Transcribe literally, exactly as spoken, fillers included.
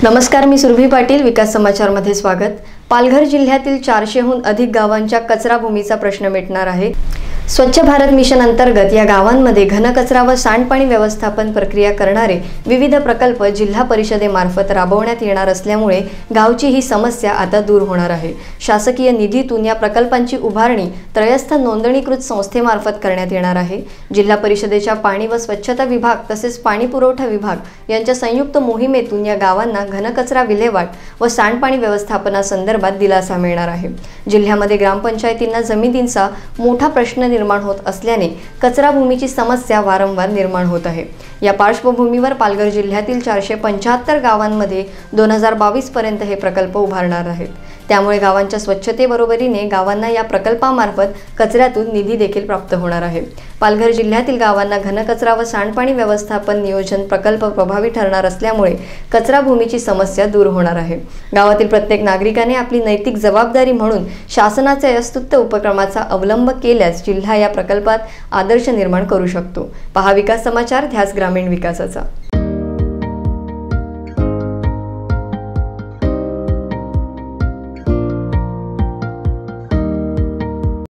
नमस्कार, मी सुरभी पाटील. विकास समाचार मध्ये स्वागत. पालघर जिल्ह्यातील चारशे हून अधिक गावांच्या कचरा भूमीचा प्रश्न मिटणार आहे. स्वच्छ भारत मिशन अंतर्गत या गावांमध्ये घनकचरा व सांडपाणी व्यवस्थापन प्रक्रिया करणारे विविध प्रकल्प जिल्हा परिषदेमार्फत राबवण्यात येणार असल्यामुळे गावची ही समस्या आता दूर होणार आहे. शासकीय निधीतून या प्रकल्पांची उभारणी त्रयस्थ नोंदणीकृत संस्थेमार्फत करण्यात येणार आहे. जिल्हा परिषदेच्या पाणी व स्वच्छता विभाग तसेच पाणी पुरवठा विभाग यांच्या संयुक्त मोहिमेतून या गावांना घनकचरा विल्हेवाट व सांडपाणी व्यवस्थापनासंदर्भात दिलासा मिळणार आहे. जिल्ह्यामध्ये ग्रामपंचायतींना जमिनींचा मोठा प्रश्न निर्माण होत असल्याने कचरा भूमीची समस्या वारंवार निर्माण होत आहे. या पार्श्वभूमीवर पालघर जिल्ह्यातील चारशे पंच्याहत्तर गावांमध्ये दोन हजार बावीस पर्यंत हे प्रकल्प उभारणार आहेत. त्यामुळे गावांच्या स्वच्छतेबरोबरीने गावांना या प्रकल्पामार्फत कचऱ्यातून निधी देखील प्राप्त होणार आहे. पालघर जिल्ह्यातील गावांना घनकचरा व सांडपाणी व्यवस्थापन नियोजन प्रकल्प प्रभावी ठरणार असल्यामुळे कचरा भूमीची समस्या दूर होणार आहे. गावातील प्रत्येक नागरिकाने आपली नैतिक जबाबदारी म्हणून शासनाच्या या स्तुत्य उपक्रमाचा अवलंब केल्यास जिल्हा या प्रकल्पात आदर्श निर्माण करू शकतो. पहा विकास समाचार, ध्यास ग्रामीण विकासाचा.